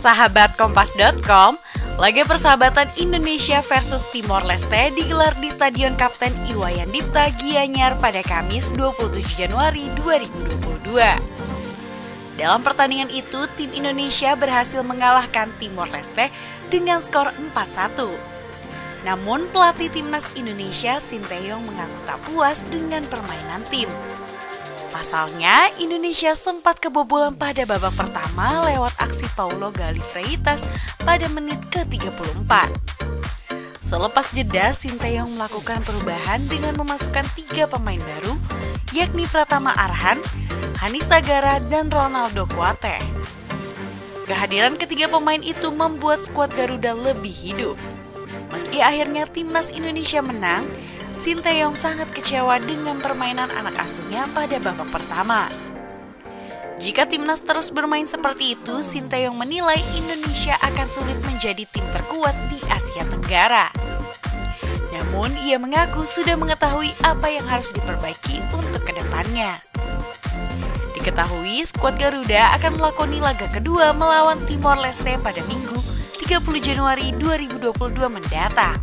Sahabat Kompas.com, laga persahabatan Indonesia versus Timor Leste digelar di Stadion Kapten Iwayan Dipta Gianyar pada Kamis 27 Januari 2022. Dalam pertandingan itu, tim Indonesia berhasil mengalahkan Timor Leste dengan skor 4-1. Namun, pelatih timnas Indonesia Sinteyong mengaku tak puas dengan permainan tim. Pasalnya, Indonesia sempat kebobolan pada babak pertama lewat aksi Paulo Gali Freitas pada menit ke-34. Selepas jeda, Sinteyong melakukan perubahan dengan memasukkan 3 pemain baru, yakni Pratama Arhan, Hanis Sagara, dan Ronaldo Kuate. Kehadiran ketiga pemain itu membuat skuad Garuda lebih hidup. Meski akhirnya timnas Indonesia menang, Sinteyong sangat kecewa dengan permainan anak asuhnya pada babak pertama. Jika timnas terus bermain seperti itu, Sinteyong menilai Indonesia akan sulit menjadi tim terkuat di Asia Tenggara. Namun, ia mengaku sudah mengetahui apa yang harus diperbaiki untuk kedepannya. Diketahui, skuad Garuda akan melakoni laga kedua melawan Timor Leste pada Minggu 30 Januari 2022 mendatang.